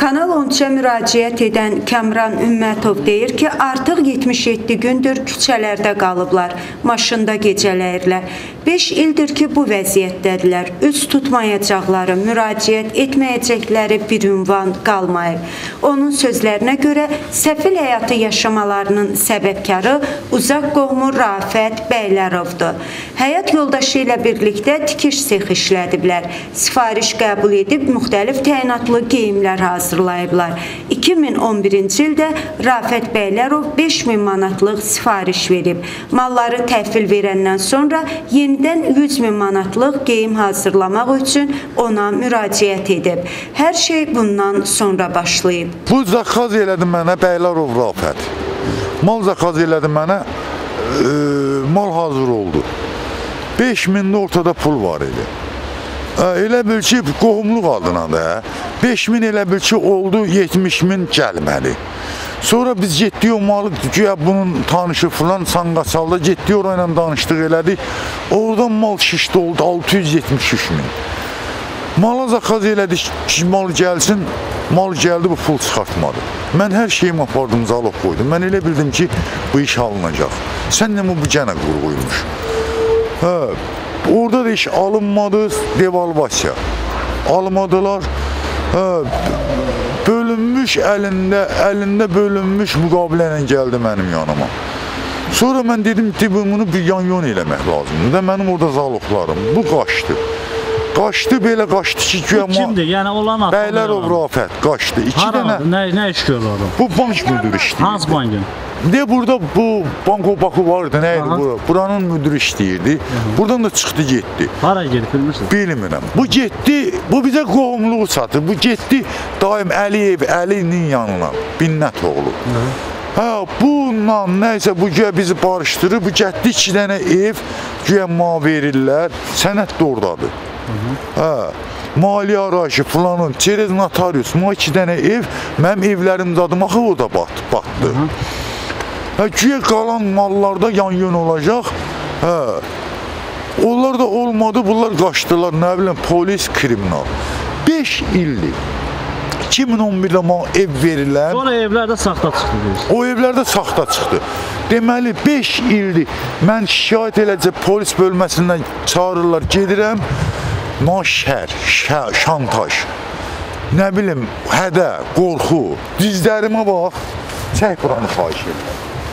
Kanal 13-ə müraciət edən Kəmran Ümmətov deyir ki, artıq 77 gündür küçələrdə qalıblar, maşında gecələyirlər. 5 ildir ki, bu vəziyyətdədirlər. Üz tutmayacaqları, müraciət etməyəcəkləri bir ünvan qalmayıb. Onun sözlərinə görə, səfil həyatı yaşamalarının səbəbkarı uzaq qohumu Rafət Bəylərovdur. Həyat yoldaşı ilə birlikdə tikiş sex işlədiblər. Sifariş qəbul edib müxtəlif təyinatlı geyimlər hazırlayıblar. 2011-ci ildə Rafət Bəylərov 5000 manatlıq sifariş verib. Malları təhvil verəndən sonra yenidən 100.000 manatlıq geyim hazırlamaq üçün ona müraciət edib. Hər şey bundan sonra başlayıb. Bu zakaz elədi mənə Bəylərov Rafət. Mal zakaz elədi mənə, mal hazır oldu. 5000'də ortada pul var idi. Elə bil ki, qohumluq adına da 5000 elə bil ki, oldu 70.000 gəlməli. Sonra biz getdik o malı, güya bunun tanışı filan Sanqaçalda getdik orayla danışdıq elədik. Oradan mal şişdi oldu 673.000. Mala zakaz elədik ki, mal gəlsin, mal gəldi, bu pul çıxartmadı. Mən hər şeyimi apardım, zalog qoydum. Mən elə bildim ki, bu iş alınacaq. Sən nə bu gənə qurğuymuş. Orada da iş alınmadı, devalvasiya. Almadılar. Bölünmüş əlində bölünmüş müqabilə ilə gəldi mənim yanıma. Sonra mən dedim ki, bunu bir yan-yon eləmək lazımdır da mənim orada zaloqlarım. Bu qaçdı. Qaçdı, belə qaçdı ki, güya... Bu kimdir? Yəni olan atı... Bəylərov Rafət qaçdı. Nə iş görür orada? Bu bank müdürü işləyir. Hansı bankın? Burada bu banko bakı vardı, nə idi bu? Buranın müdürü işləyirdi. Buradan da çıxdı, getdi. Hara gedib, bilmirsiniz? Bilmirəm. Bu getdi, bu bizə qohumluğu satır. Bu getdi daim Əlinin yanına, Binnət oğlu. Bununla nəysə bu güya bizi barışdırır. Bu getdi 2 dənə ev, güya ma verirlər. Sənət də oradadır. Maliyyə arayışı filanın, çerez notarius, 2 dənə ev, mənim evlərim adım axı o da batdı. Güya qalan mallarda yan-yön olacaq. Onlar da olmadı, bunlar qaçdılar, nə biləm, polis, kriminal. 5 ildir. 2011-də ev verirlər. Sonra evlərdə saxta çıxdı deyir. O evlərdə saxta çıxdı. Deməli, 5 ildir mən şikayət eləcək polis bölməsindən çağırırlar, gedirəm. Naşər, şantaj, nə bilim, hədə, qorxu, dizlərimə bax, çək buranı xahiş edir.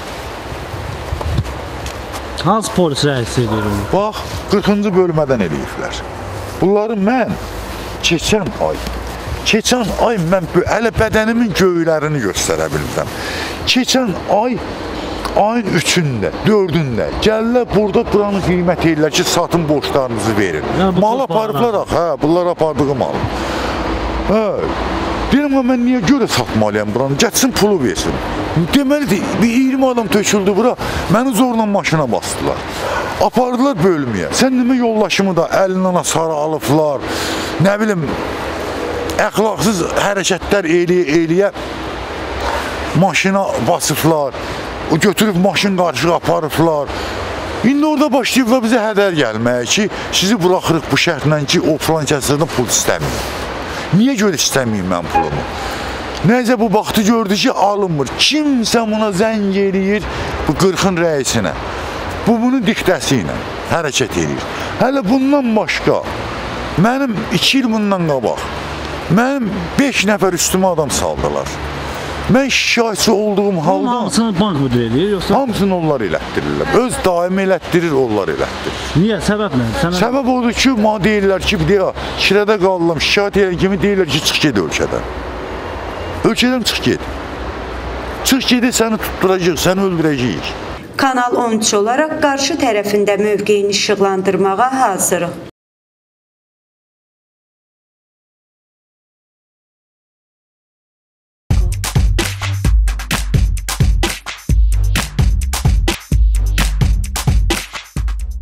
Hansı polis rəisi edir onu? Bax, 40-cı bölmədən eləyiblər. Bunları mən keçən ay mən hələ bədənimin göylərini göstərə bilmirəm. Keçən ay, ayın 3-də, 4-də gəlirlər burada buranın qiymət edirlər ki, satın borçlarınızı verin. Mal aparıblar, bunlar apardığı mal. Deyirəm, mən niyə görə satmalıyam buranı? Getsin pulu versin. Deməlidir, bir 20 adam töküldü bura, məni zorla maşına basdılar. Apardılar bölümüyə. Sən demə yoldaşımı da əlindən sarı alıblar, nə bilim, əxlaqsız hərəkətlər eləyə maşına basıblar. O götürüb maşın qarşıya aparıblar. İndi orada başlayıblar bizə hədər gəlməyə ki, sizi buraxırıq bu şərtlə ki, o filan kəsərdən pul istəməyim. Niyə görə istəməyim mən pulumu? Nəyəcə bu vaxtı gördü ki, alınmır. Kimsə buna zəng eləyir bu 40-ın rəisinə. Bu bunun diktəsi ilə hərəkət edir. Hələ bundan başqa, mənim 2 il bundan qabaq, mənim 5 nəfər üstümə adam saldılar. Mən şikayətçi olduğum halda... Bunun hamısını bank müdürü edir, yoxsa... Hamısını onlar elətdirirlər. Öz daimi elətdirir, onlar elətdirir. Niyə? Səbəb nə? Səbəb odur ki, deyirlər ki, kirədə qaldım, şikayət edən kimi deyirlər ki, çıx ged ölkədən. Ölkədən çıx ged. Çıx gedi, səni tutturacaq, səni öldürəcəyik. Kanal 13 olaraq qarşı tərəfində mövqeyini işıqlandırmağa hazırıq.